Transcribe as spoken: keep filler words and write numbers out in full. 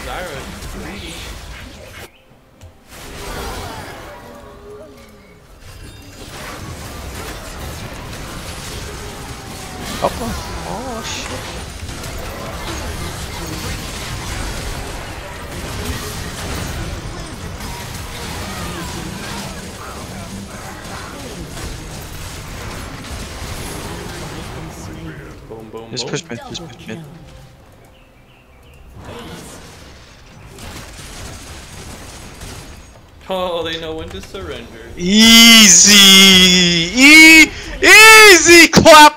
Zyra is greedy. Oh, oh shit. Boom, boom, Just boom. push mid, just push mid. Oh, they know when to surrender. Easy! E easy! Clap